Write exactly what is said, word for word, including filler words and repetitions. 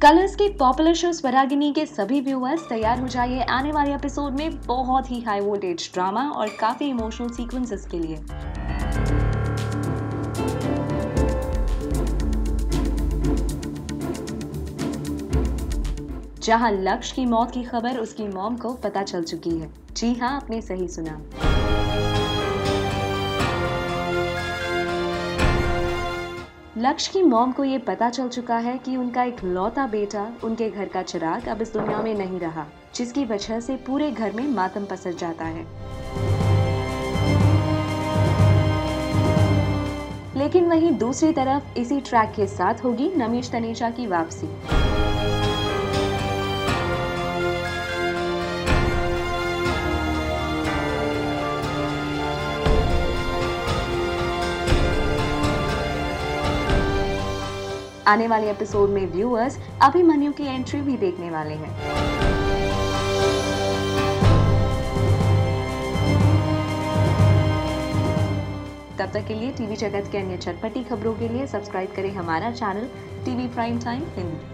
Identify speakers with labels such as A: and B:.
A: Colours के popular show Swaragini के सभी व्यूअर्स तैयार हो जाइए आने वाले एपिसोड में बहुत ही हाई वोल्टेज ड्रामा और काफी इमोशनल सीक्वेंसेस के लिए। जहां लक्ष्य की मौत की खबर उसकी मॉम को पता चल चुकी है। जी हां, आपने सही सुना। लक्ष्य की मॉम को ये पता चल चुका है कि उनका एक लौता बेटा, उनके घर का चिराग अब इस दुनिया में नहीं रहा, जिसकी वजह से पूरे घर में मातम पसर जाता है। लेकिन वहीं दूसरी तरफ इसी ट्रैक के साथ होगी नमीश तनेजा की वापसी। आने वाले एपिसोड में व्यूअर्स अभिमन्यु की एंट्री भी देखने वाले हैं। तब तक के लिए टीवी जगत के अन्य चटपटी खबरों के लिए सब्सक्राइब करें हमारा channel TV prime time Hindi.